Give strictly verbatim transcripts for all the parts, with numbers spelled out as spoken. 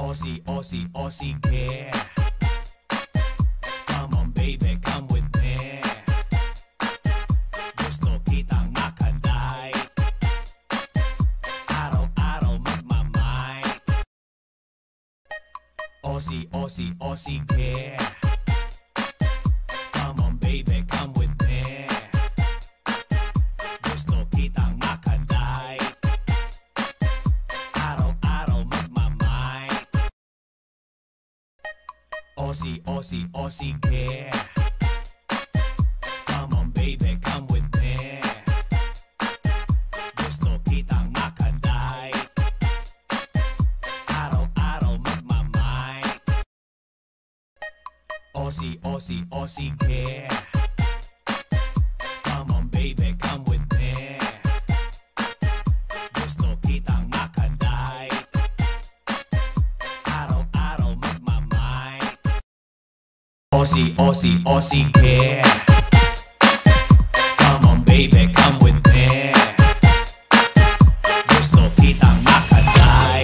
Aussie, Aussie, Aussie care. Come on baby, come with me. Gusto kitang makadai. Araw-araw magmamay. Aussie, Aussie, Aussie care. Come on baby, come with me. Gusto kitang makadai. Araw-araw magmamay. Aussie, Aussie, Aussie care. Come on baby, come with me. Gusto kitang makadai. Araw-araw magmamay. Aussie, Aussie, Aussie care. Come on baby, come with me. Gusto kitang makadai. Araw-araw magmamay. Aussie, Aussie, Aussie care. Come on baby, come with me. Gusto kitang makadai.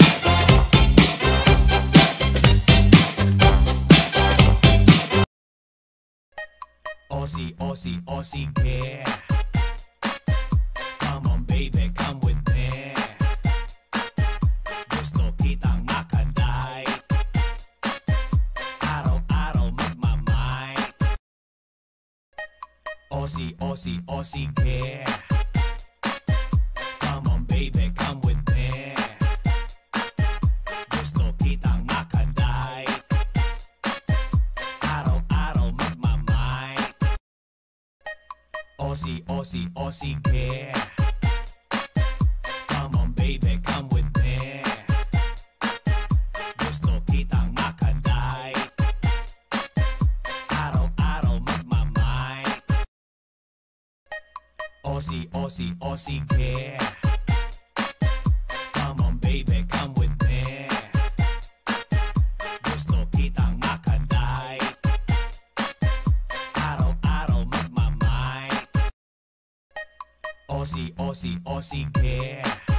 Aussie, Aussie, Aussie care. Come on baby, come with me. Gusto kitang makadai. Araw-araw magmamay. Aussie, Aussie, Aussie care. Come on baby, come with me. Gusto kitang makadai. Araw-araw magmamay. Aussie, Aussie, Aussie care. Come on baby, come with me. Gusto kitang makadai. Araw-araw magmamay. Aussie, Aussie, Aussie care. Come on baby, come with me. Gusto kitang makadai. Araw-araw magmamay. Aussie, Aussie, Aussie care.